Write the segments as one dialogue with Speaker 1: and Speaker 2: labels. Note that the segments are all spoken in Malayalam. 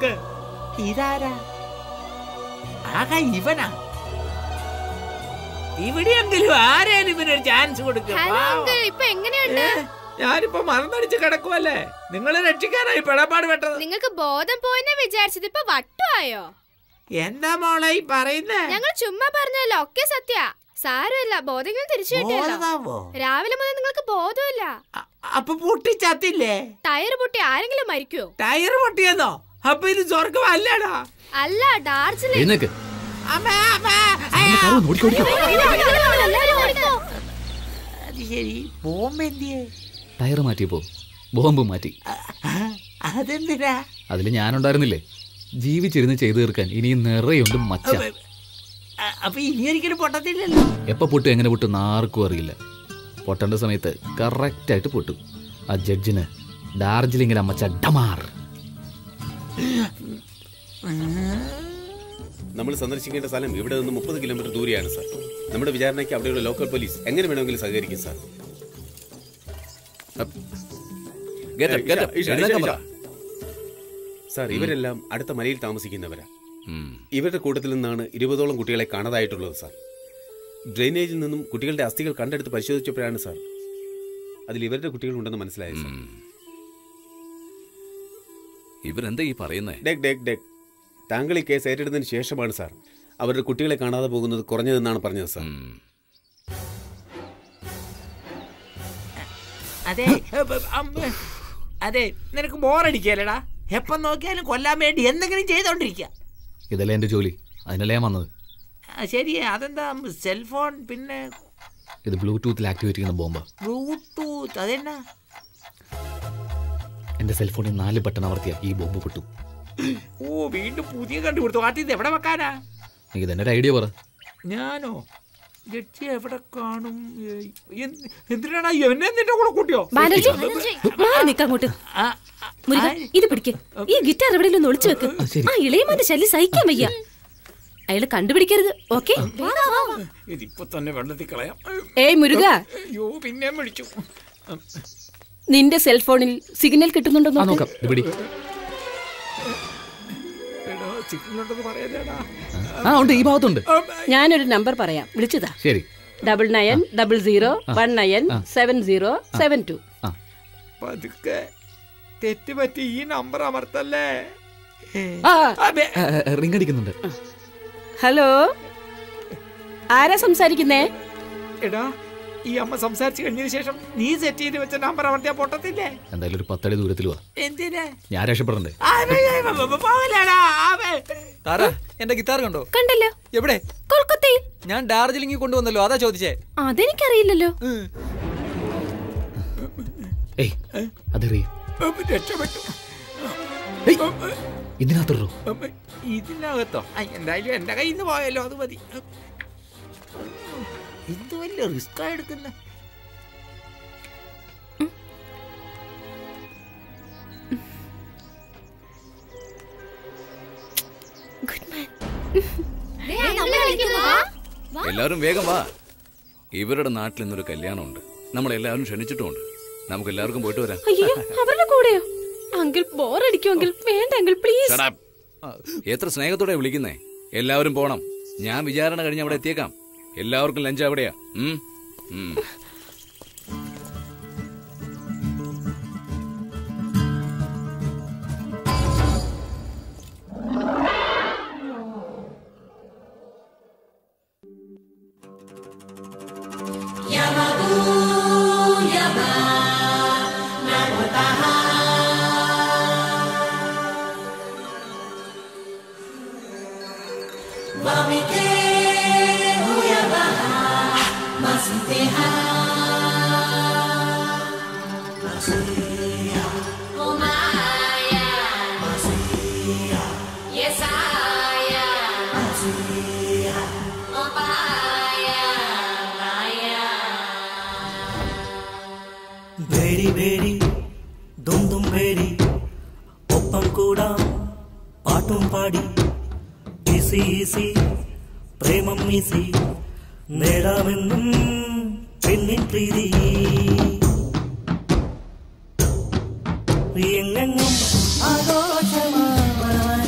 Speaker 1: കൊടുക്ക്. ഇതാരാ? ആകാ ഇവനാ? ഇവിടെയെങ്കിലും ആരേലും ഇവനൊരു ചാൻസ് കൊടുക്കും. ഞാനിപ്പോ മറന്നടിച്ച് കിടക്കുവല്ലേ. നിങ്ങളെ രക്ഷിക്കാനായി പെടപ്പാട് പെട്ടത്.
Speaker 2: നിങ്ങൾക്ക് ബോധം പോയെന്ന് വിചാരിച്ചത് ഇപ്പൊ വട്ടുവായോ?
Speaker 1: എന്താ മോളെ ഈ പറയുന്നേ?
Speaker 2: ഞങ്ങൾ ചുമ്മാ പറഞ്ഞല്ലോ, ഒക്കെ സത്യ. സാരമില്ല, ബോധങ്ങൾ തിരിച്ചു കിട്ടിയല്ലോ. രാവിലെ മുതൽ നിങ്ങൾക്ക് ബോധമില്ല.
Speaker 1: അപ്പൊ പൊട്ടിച്ചത്തില്ലേ?
Speaker 2: ടയർ പൊട്ടി ആരെങ്കിലും മരിക്കോ?
Speaker 1: ടയർ പൊട്ടിയെന്നോ? അപ്പൊ ഇത് സ്വർഗം അല്ലടാ.
Speaker 2: അല്ല, ഡാർജിലിംഗ്.
Speaker 1: ശരി, ബോംബ് എന്തിയെ?
Speaker 3: ടയർ മാറ്റിയപ്പോ ബോംബ് മാറ്റി.
Speaker 1: അതെന്തിനാ?
Speaker 3: അതില് ഞാനുണ്ടായിരുന്നില്ലേ. ജീവിച്ചിരുന്ന് ചെയ്തു തീർക്കാൻ ഇനിയും നിറയുണ്ട് മച്ച.
Speaker 1: അപ്പൊ ഇനി ഒരിക്കലും പൊട്ടത്തില്ലല്ലോ.
Speaker 3: എപ്പോ പൊട്ടും എങ്ങനെ പൊട്ടും ആർക്കും അറിയില്ല. പൊട്ടേണ്ട സമയത്ത് കറക്റ്റ് ആയിട്ട് പൊട്ടും. ആ ജഡ്ജിന് ഡാർജിലിംഗിലെ മച്ച ഡമാർ.
Speaker 4: നമ്മൾ സന്ദർശിക്കേണ്ട സ്ഥലം ഇവിടെ നിന്ന് 30 കിലോമീറ്റർ ദൂരെയാണ് സാർ. നമ്മുടെ വിചാരണയ്ക്ക് അവിടെയുള്ള ലോക്കൽ പോലീസ് എങ്ങനെ വേണമെങ്കിലും സഹകരിക്കും സാർ. സാർ, ഇവരെല്ലാം അടുത്ത മലയിൽ താമസിക്കുന്നവരാ. ഇവരുടെ കൂട്ടത്തിൽ നിന്നാണ് 20ഓളം കുട്ടികളെ കാണാതായിട്ടുള്ളത് സാർ. ഡ്രെയിനേജിൽ നിന്നും കുട്ടികളുടെ അസ്ഥികൾ കണ്ടെടുത്ത് പരിശോധിച്ചപ്പോഴാണ് സാർ അതിൽ ഇവരുടെ കുട്ടികളുണ്ടെന്ന് മനസ്സിലായത് സാർ.
Speaker 5: ഇവരെന്താ ഈ പറയുന്നേ?
Speaker 4: താങ്കൾ ഈ കേസ് ഏറ്റെടുത്തതിന് ശേഷമാണ് സാർ അവരുടെ കുട്ടികളെ കാണാതെ പോകുന്നത് കുറഞ്ഞതെന്നാണ് പറഞ്ഞത് സാർ.
Speaker 1: അതെ അതെ, നിനക്ക് ബോറടിക്കല്ലടാ. എപ്പം നോക്കിയാലും കൊല്ലാൻ വേണ്ടി എന്തെങ്കിലും ചെയ്തോണ്ടിരിക്കുക.
Speaker 3: ഇതല്ലേ എന്റെ ജോലി, അതിനല്ലേ ഞാൻ വന്നത്.
Speaker 1: ശരി, അതെന്താ സെൽഫോൺ? പിന്നെ
Speaker 3: ഇത് ബ്ലൂടൂത്തിൽ ആക്ടിവേറ്റ് ചെയ്യുന്ന ബോംബ്.
Speaker 1: ബ്ലൂടൂത്ത്? അതെന്നാ?
Speaker 3: എന്റെ സെൽഫോണിൽ 4 ബട്ടൺ അമർത്തിയ ഈ ബോംബ് പൊട്ടും.
Speaker 1: ഓ, വീണ്ടും പുതിയ കണ്ടുപിടുത്തു. ആദ്യം എവിടെ വെക്കാനാ?
Speaker 3: നീ തന്നെ ഒരു ഐഡിയ പറ.
Speaker 1: ഞാനോ? ജഡ്ജി എവിടെ കാണും? എന്തിനാണ് എന്നെ നിന്റെ കൂടെ കൂട്ടിയോ?
Speaker 6: ഇത് പിടിക്ക്. ഈ ഗിറ്റാർ എവിടെയെങ്കിലും ഒളിച്ചു വെക്ക്. ആ ഇളയമാന്റെ ശല്യം സഹിക്കാൻ വയ്യ. അയാള് കണ്ടുപിടിക്കരുത്. ഓക്കെ,
Speaker 1: ഇതിപ്പോ തന്നെ വെള്ളത്തിൽ കളയാം.
Speaker 6: ഏയ് മുരുക,
Speaker 1: അയ്യോ പിന്നെ വിളിച്ചു.
Speaker 6: നിന്റെ സെൽഫോണിൽ സിഗ്നൽ കിട്ടുന്നുണ്ടോ?
Speaker 3: നോക്കാം. ഈ ഭാഗത്തുണ്ട്.
Speaker 6: ഞാനൊരു നമ്പർ പറയാം, വിളിച്ചതാ.
Speaker 3: ശരി.
Speaker 6: 9900197072.
Speaker 1: പതുക്കെ, തെറ്റുപറ്റി ഈ നമ്പർ അമർത്തല്ലേ.
Speaker 3: റിംഗ് അടിക്കുന്നുണ്ട്.
Speaker 6: ഹലോ, ആരാ സംസാരിക്കുന്നേ?
Speaker 1: എടാ, ഈ അമ്മ സംസാരിച്ചു കഴിഞ്ഞതിന് ശേഷം നീ സെറ്റ് ചെയ്ത് വെച്ച നമ്പർ അമർത്തിയാ പൊട്ടത്തില്ലേ?
Speaker 3: എന്തായാലും ഒരു 10 അടി ദൂരത്തിൽ വാ.
Speaker 1: എന്തിനാ?
Speaker 3: ഞാൻ രക്ഷപ്പെടണ്ടേ?
Speaker 7: എന്റെ ഗിറ്റാർ കണ്ടോ?
Speaker 6: കണ്ടല്ലോ.
Speaker 7: എവിടെ?
Speaker 6: കൊൽക്കത്തയിൽ.
Speaker 7: ഞാൻ ഡാർജിലിംഗിൽ കൊണ്ടുവന്നല്ലോ, അതാ ചോദിച്ചേ.
Speaker 6: അതെനിക്കറിയില്ലല്ലോ.
Speaker 3: ഇതിനകത്തോ?
Speaker 1: ഇതിനകത്തോ? എന്തായാലും എന്റെ കയ്യിൽ നിന്ന് പോയല്ലോ, അത് മതി. എന്ത് വലിയ റിസ്കാ എടുക്കുന്ന.
Speaker 5: എല്ലാവരും വേഗം വാ. ഇവരുടെ നാട്ടിൽ ഇന്നൊരു കല്യാണമുണ്ട്. നമ്മളെല്ലാവരും ക്ഷണിച്ചിട്ടുമുണ്ട്. നമുക്ക് എല്ലാവർക്കും പോയിട്ട് വരാം.
Speaker 6: അവരുടെ കൂടെയോ? അങ്കിൾ ബോറടിക്കുമെങ്കിൽ വേണ്ട അങ്കിൾ, പ്ലീസ്.
Speaker 5: എത്ര സ്നേഹത്തോടെ വിളിക്കുന്നേ. എല്ലാവരും പോണം. ഞാൻ വിചാരണ കഴിഞ്ഞ് അവിടെ എത്തിയേക്കാം. എല്ലാവർക്കും ലഞ്ച് അവിടെയാ.
Speaker 8: എങ്ങെങ്ങും ആഘോഷമാ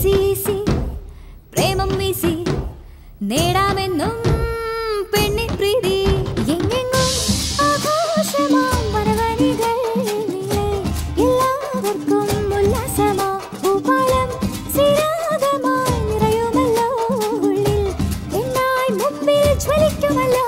Speaker 8: ഈസി ഈസി പ്രേമം ഈസി നേടാമെന്നും പെണ്ണിൻ പ്രീതി എങ്ങെങ്ങും ആഘോഷമാം വരവനികൾ എല്ലാവർക്കും ഉല്ലാസമാ ഭൂപാലം സിരാഗമായി നിറയുമല്ലോ ഉള്ളിൽ എന്നായി മുമ്പിൽ ജ്വലിക്കുമല്ലോ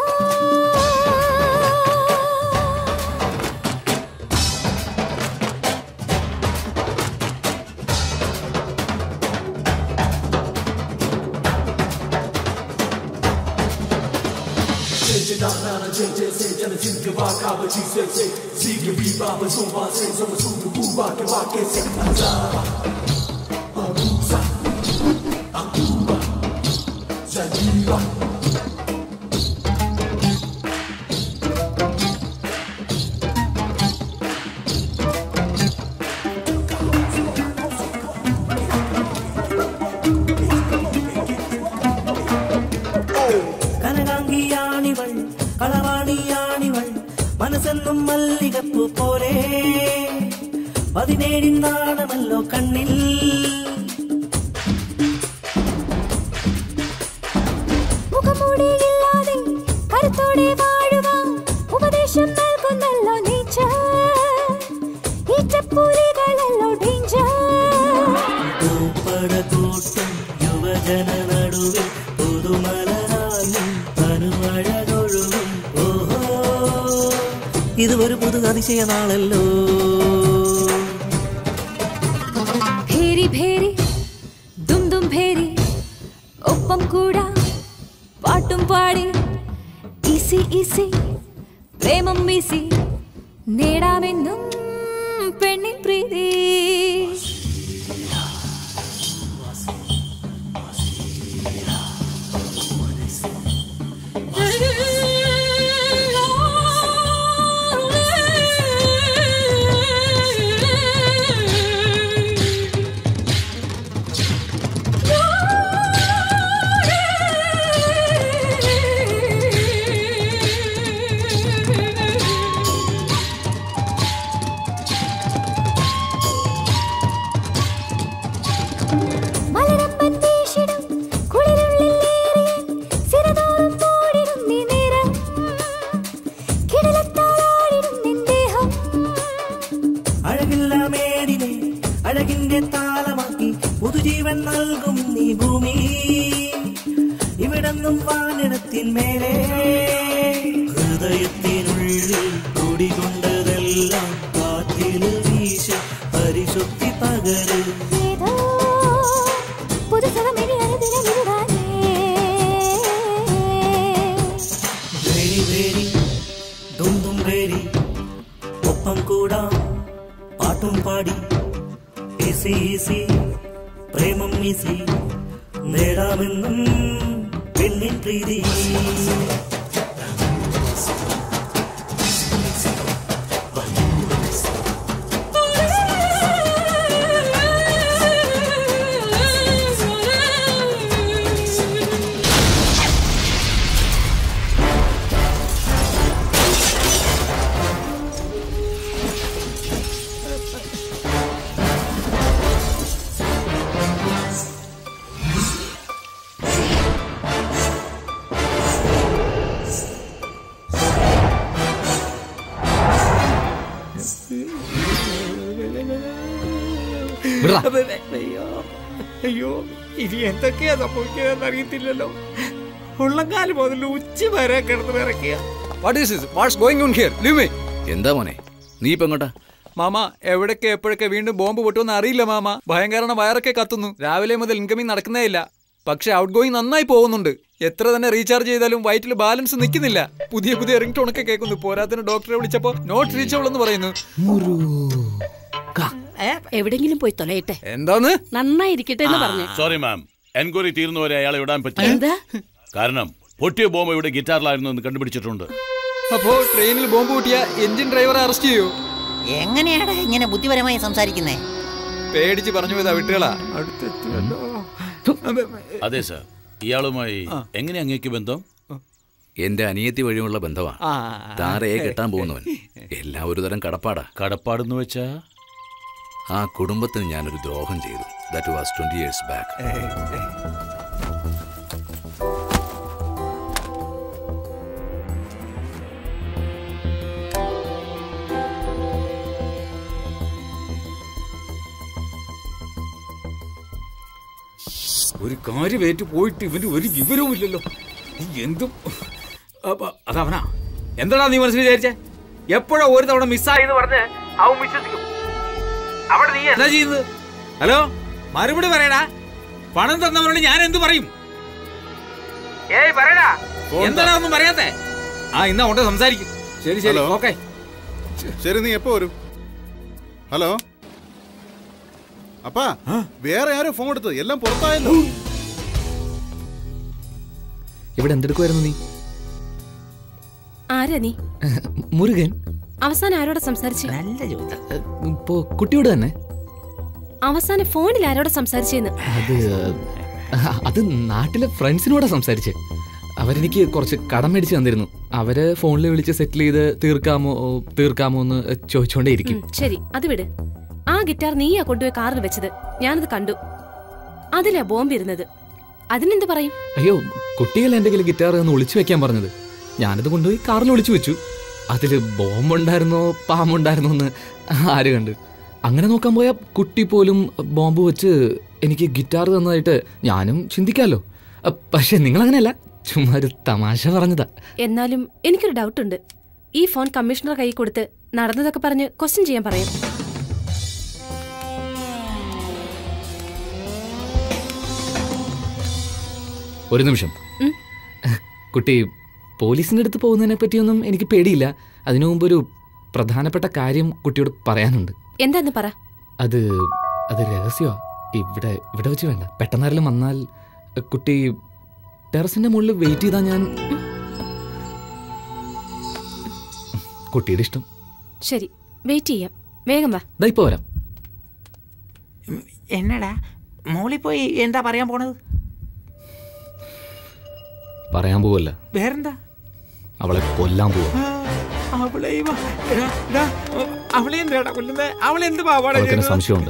Speaker 9: കനകാംഗിയാണിവൾ കളവാണിയാണിവൾ മനസ്സെന്നും മല്ലികപ്പൂ പോലെ 17 നാണമല്ലോ കണ്ണിൽ
Speaker 8: മുഖമൂടിയില്ലാതെ കരുത്തോടെ വാഴുവാൻ ഉപദേശം നൽകുന്നല്ലോ നേച്ചർ ഈറ്റപ്പൂലികളല്ലോ ഡേഞ്ചർ
Speaker 9: പൂപ്പടകൂട്ടം യുവജന നടുവിൽ പുതുമലരാലും തനുവഴകൊഴുകും ഓഹോ ഇത് ഒരു പുതു അതിശയ നാളല്ലോ
Speaker 8: ഭേരി ഭേരി ദും ദും ഭേരി ഒപ്പം കൂടാ പാട്ടും പാടി ഈസി ഈസി പ്രേമം ഈസി നേടാമെന്നും പെണ്ണിൻ പ്രീതി
Speaker 9: അഴകിന്റെ താളമാക്കി പുതുജീവൻ നൽകും നീ ഭൂമി ഇവിടെന്നും വാനിടത്തിൻ മേലെ ഹൃദയത്തിനുള്ളിൽ കുടികൊണ്ടതെല്ലാം കാറ്റിൽ വീശി പരിശുദ്ധി പകര് വേരി വേരി ദും ദും വേരി ഒപ്പം കൂടാം പാട്ടും പാടി ഈസി ഈസി പ്രേമം ഈസി നേടാമെന്നും പെണ്ണിൻ പ്രീതി
Speaker 1: അയ്യോ ഇനി എന്തൊക്കെയാ സംഭവിക്കുക അറിയത്തില്ലല്ലോ. ഉള്ളങ്കാല് മുതൽ ഉച്ച വരെ കിടന്ന് വിറക്കുക.
Speaker 5: എന്താ മോനെ നീ ഇപ്പൊ എങ്ങോട്ടാ?
Speaker 7: മാമ എവിടൊക്കെ എപ്പോഴൊക്കെ വീണ്ടും ബോംബ് പൊട്ടുമെന്ന് അറിയില്ല മാമ. ഭയങ്കര വയറൊക്കെ കത്തുന്നു. രാവിലെ മുതൽ ഇൻകമിങ് നടക്കുന്നേ ഇല്ല. പക്ഷെ ഔട്ട് ഗോയിങ് നന്നായി പോകുന്നുണ്ട്. എത്ര തന്നെ റീചാർജ് ചെയ്താലും വയറ്റിൽ ബാലൻസ് നിൽക്കുന്നില്ല. പുതിയ പുതിയ റിംഗ് ടോണൊക്കെ കേൾക്കുന്നു. പോരാത്തിന് ഡോക്ടറെ വിളിച്ചപ്പോ നോട്ട് റീച്ചബിൾ എന്ന് പറയുന്നു.
Speaker 6: എവിടെങ്കിലും പോയി തൊലയട്ടെ.
Speaker 7: എന്താന്ന്
Speaker 6: നന്നായിരിക്കട്ടെ എന്ന് പറഞ്ഞു.
Speaker 10: സോറി മാം, എൻക്വയറി തീർന്നവരെ അയാളെ വിടാൻ പറ്റില്ല. കാരണം പൊട്ടിയ ബോംബ് ഇവിടെ ഗിറ്റാറിലായിരുന്നു എന്ന് കണ്ടുപിടിച്ചിട്ടുണ്ട്.
Speaker 7: അപ്പോ ട്രെയിനിൽ ബോംബ് പൊട്ടിയ എഞ്ചിൻ ഡ്രൈവറെ അറസ്റ്റ് ചെയ്യൂ.
Speaker 11: എങ്ങനെയാണ് ഇങ്ങനെ ബുദ്ധിപരമായി സംസാരിക്കുന്നേ?
Speaker 7: പേടിച്ച് പറഞ്ഞു പോയതാ വിട്ടുകളാ.
Speaker 10: അതെ സാർ, ഇയാളുമായി എങ്ങനെ അങ്ങേക്ക് ബന്ധം?
Speaker 5: എന്റെ അനിയത്തി വഴിയുള്ള ബന്ധമാ. താരയെ കെട്ടാൻ പോകുന്നവൻ. എല്ലാം ഒരു തരം കടപ്പാടാ.
Speaker 10: കടപ്പാടെന്ന് വെച്ചാ
Speaker 5: ആ കുടുംബത്തിന് ഞാനൊരു ദ്രോഹം ചെയ്തു. That was 20 years back.
Speaker 1: ഒരു കാര്യമേറ്റ് പോയിട്ട് ഇവന് ഒരു വിവരവും ഇല്ലല്ലോ. എന്തും അതവനാ. എന്താടാ നീ മനസ്സിൽ വിചാരിച്ചേ? എപ്പോഴോ ഒരു തവണ മിസ്സായെന്ന് പറഞ്ഞ് അവൻ വിശ്വസിക്കും. അവിടെ നീ എന്താ ചെയ്യുന്നത്? ഹലോ, മറുപടി പറയടാ. പണം തന്നവരോട് ഞാൻ എന്ത് പറയും? ഏയ് പറയടാ, എന്താടാ ഒന്നും പറയാത്തെ? ഇന്നാ കൊണ്ട് സംസാരിക്കും. ശരി ശരി, ഓക്കെ.
Speaker 12: ശരി, നീ എപ്പോ വരും? ഹലോ അപ്പാ, വേറെ ആരോ ഫോൺ എടുത്ത് എല്ലാം പുറത്തായല്ലോ.
Speaker 3: ഇവിടെ എന്തെടുക്കുമായിരുന്നു നീ?
Speaker 6: ആരാ നീ?
Speaker 3: മുരുകൻ.
Speaker 6: അവസാനം ആരോടെ സംസാരിച്ചു?
Speaker 1: നല്ല ചോദ്യം.
Speaker 3: കുട്ടിയോട് തന്നെ.
Speaker 6: അവസാനം ഫോണിൽ ആരോടെ സംസാരിച്ചെന്ന്?
Speaker 3: അത് നാട്ടിലെ ഫ്രണ്ട്സിനോടാ സംസാരിച്ചേ. അവരെനിക്ക് കുറച്ച് കടം മേടിച്ച് തന്നിരുന്നു. അവര് ഫോണിൽ വിളിച്ച് സെറ്റിൽ ചെയ്ത് തീർക്കാമോ എന്ന് ചോദിച്ചോണ്ടേ ഇരിക്കും.
Speaker 6: ശരി, അത് വിട്. ആ ഗിറ്റാർ നീയാ കൊണ്ടുപോയി കാറിൽ വെച്ചത്. ഞാനത് കണ്ടു. അതിലാ ബോംബ് ഇരുന്നത്. അതിനെന്ത് പറയും?
Speaker 3: അയ്യോ, കുട്ടികൾ എന്റെ കയ്യിൽ ഗിറ്റാർ ഒന്ന് ഒളിച്ചു വെക്കാൻ പറഞ്ഞത്. ഞാനത് കൊണ്ടുപോയി കാറിൽ ഒളിച്ചു വെച്ചു. അതില് ബോംബുണ്ടായിരുന്നോ പാമ്പുണ്ടായിരുന്നോ എന്ന് ആര് കണ്ട്? അങ്ങനെ നോക്കാൻ പോയാൽ കുട്ടി പോലും ബോംബ് വെച്ച് എനിക്ക് ഗിറ്റാർ തന്നതായിട്ട് ഞാനും ചിന്തിക്കാമല്ലോ. പക്ഷെ നിങ്ങളങ്ങനെയല്ല, ചുമ്മാ ഒരു തമാശ പറഞ്ഞതാ.
Speaker 6: എന്നാലും എനിക്കൊരു ഡൗട്ടുണ്ട്. ഈ ഫോൺ കമ്മീഷണർ കൈ കൊടുത്ത് നടന്നതൊക്കെ പറഞ്ഞ് ക്വസ്റ്റ്യൻ ചെയ്യാൻ പറയാം.
Speaker 3: ഒരു നിമിഷം. കുട്ടി പോലീസിന്റെ അടുത്ത് പോകുന്നതിനെ പറ്റിയൊന്നും എനിക്ക് പേടിയില്ല. അതിനു മുമ്പ് ഒരു പ്രധാനപ്പെട്ട കാര്യം കുട്ടിയോട് പറയാനുണ്ട്.
Speaker 6: എന്താന്ന് പറ.
Speaker 3: അത് രഹസ്യമാ. ഇവിടെ വെച്ച് വേണ്ട. പെട്ടെന്നാരെങ്കിലും വന്നാൽ കുട്ടി ടെറസിന്റെ മുകളിൽ വെയിറ്റ് ചെയ്താ ഞാൻ. കുട്ടിയുടെ ഇഷ്ടം.
Speaker 6: ശരി, വെയിറ്റ് ചെയ്യാം. വേഗം വാ.
Speaker 3: ഇപ്പൊ വരാം.
Speaker 1: എന്നടാ മോളി പോയി എന്താ പറയാൻ പോണത്?
Speaker 3: പറയാൻ പോവല്ല,
Speaker 1: വേറെന്താ?
Speaker 3: അവളെ കൊല്ലാൻ പോവാ. സംശയമുണ്ട്.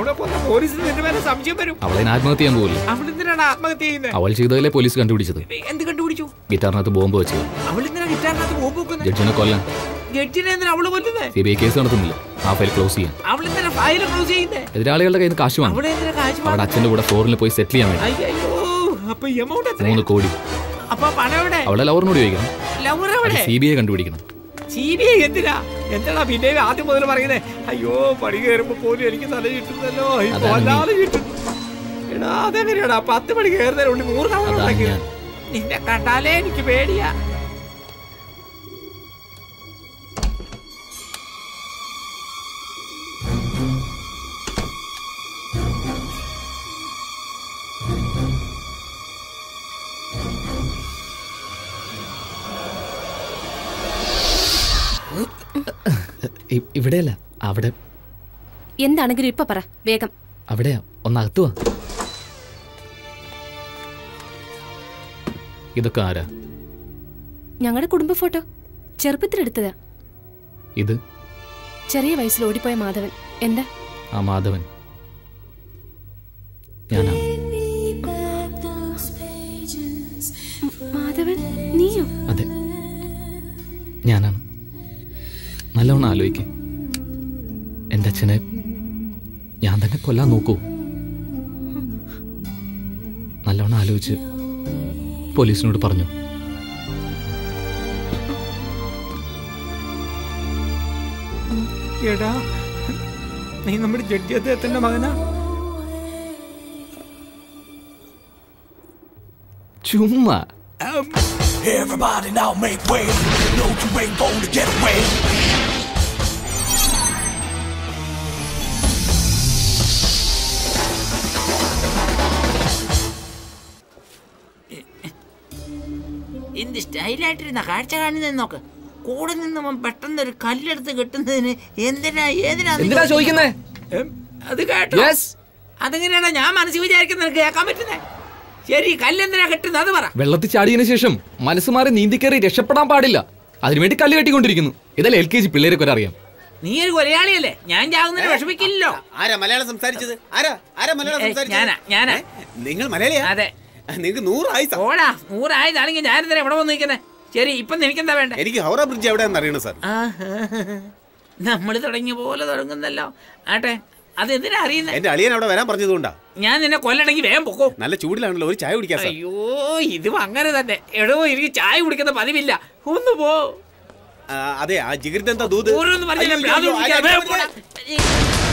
Speaker 3: അവളെ ആത്മഹത്യ ചെയ്യാൻ പോവില്ല. അവൾ ചെയ്തതല്ലേ പോലീസ് കണ്ടുപിടിച്ചത്. ഗിറ്റാറിനകത്ത് ബോംബ് വെച്ചത്. ജഡ്ജിനെ കൊല്ലാൻ. CBI കേസ് നടത്തുന്നില്ല. ആ ഫയൽ ക്ലോസ് ചെയ്യാൻ. എതിരാളികളുടെ കയ്യിൽ നിന്ന് കാശ് വാങ്ങി അവിടെ അച്ഛന്റെ കൂടെ ഫോറിനിൽ പോയി സെറ്റിൽ ചെയ്യാൻ വേണ്ടി 3 കോടി. അവളെ ലവറിനോട് ചോദിക്കണം. CBI കണ്ടുപിടിക്കണം.
Speaker 1: CBI എന്തിനാ? എന്താ പിന്നെ ആദ്യം മുതൽ പറയുന്നേ? അയ്യോ, പണി കയറുമ്പോ പോലും എനിക്ക് തല കിട്ടുന്നല്ലോ. എടാ അതെങ്ങനെയാടാ 10 മണി കയറുന്നതിനുള്ളിൽ 100 തവണ ഉണ്ടാക്കിയത്? നിന്നെ കണ്ടാലേ എനിക്ക് പേടിയാ.
Speaker 3: ഇവിടെയല്ല, അവിടെ.
Speaker 6: എന്താണെങ്കിലും ഇപ്പൊ പറ വേഗം.
Speaker 3: അവിടെയാ, ഒന്നകത്തുവാ. ഇതൊക്കെ ആരാ?
Speaker 6: ഞങ്ങളുടെ കുടുംബ ഫോട്ടോ. ചെറുപ്പത്തിലെടുത്തതാ.
Speaker 3: ഇത്
Speaker 6: ചെറിയ വയസ്സിൽ ഓടിപ്പോയ മാധവൻ. എന്താ?
Speaker 3: ആ മാധവൻ ഞാനാ.
Speaker 6: മാധവൻ നീയോ?
Speaker 3: അതെ, ഞാനാണ്. നല്ലവണ്ണം ആലോചിക്കേ. എൻ്റെ അച്ഛനെ ഞാൻ തന്നെ കൊല്ലാൻ നോക്കൂ. നല്ലവണ്ണം ആലോചിച്ച് പോലീസിനോട് പറഞ്ഞു.
Speaker 1: എടാ, നീ നമ്മുടെ ജഡ്ജി അദ്ദേഹത്തിന്റെ മകനാ?
Speaker 3: ചുമ്മാ.
Speaker 13: Everybody now make way. No, you ain't gonna get away.
Speaker 1: എന്ത് സ്റ്റൈലായിട്ടിരുന്ന കാഴ്ച കാണുന്നത് നോക്ക്. കൂടെ നിന്ന് പെട്ടെന്ന് ഒരു കല്ലെടുത്ത് കെട്ടുന്നതിന് എന്തിനാ
Speaker 3: ചോദിക്കുന്നേ?
Speaker 1: അത് കേട്ടോ? അതെങ്ങനെയാണോ ഞാൻ മനസ്സിൽ വിചാരിക്കുന്നത് കേൾക്കാൻ പറ്റുന്നേ? ശരി, കല്ലെന്തിനാ കെട്ടുന്നത് അത് പറ.
Speaker 3: വെള്ളത്തിൽ ചാടിയതിനു ശേഷം മനസ്സ് മാറി നീന്തിക്കേറി രക്ഷപ്പെടാൻ പാടില്ല. അതിനുവേണ്ടി കല്ല് കെട്ടിക്കൊണ്ടിരിക്കുന്നു. ഇതല്ല LKG പിള്ളേരൊക്കെ അറിയാം.
Speaker 14: നീ ഒരു കൊലയാളിയല്ലേ, ഞാൻ ചാകുന്നതിന് വിഷമിക്കില്ലല്ലോ.
Speaker 4: ആരാ മലയാളം സംസാരിച്ചത്? ആരാ മലയാളം സംസാരിച്ചത്?
Speaker 14: ഞാനാ.
Speaker 4: നിങ്ങൾ മലയാളിയാ?
Speaker 14: അതെ.
Speaker 4: നിങ്ങൾക്ക് 100 ആയുസ്.
Speaker 14: ഓടാ, 100 ആയതാണെങ്കിൽ ഞാൻ എന്തിനാ എവിടെ വന്ന് നിൽക്കുന്നത്? ശരി, ഇപ്പൊ നിനക്കെന്താ വേണ്ട?
Speaker 4: എനിക്ക് ഹൗറ ബ്രിഡ്ജ് എവിടെയാണെന്ന് അറിയണം സാർ.
Speaker 14: നമ്മൾ തുടങ്ങിയ പോലെ തുടങ്ങുന്നല്ലോ. ആട്ടെ, അതെന്തിനാ അറിയുന്നത്?
Speaker 4: എന്റെ അളിയൻ അവിടെ വരാൻ പറഞ്ഞതുകൊണ്ടാ.
Speaker 14: ഞാൻ നിന്നെ കൊല്ലണമെങ്കിൽ വേഗം പൊക്കോ.
Speaker 4: നല്ല ചൂടിലാണല്ലോ, ഒരു ചായ കുടിക്കാം.
Speaker 14: അയ്യോ, ഇതും അങ്ങനെ തന്നെ. എടോ, എനിക്ക് ചായ കുടിക്കുന്ന പതിവില്ല. ഒന്ന് പോ.
Speaker 4: അതെ, ആ ജിഗിർദന്ത ദൂത്.
Speaker 14: ഓരോന്ന് പറഞ്ഞാൽ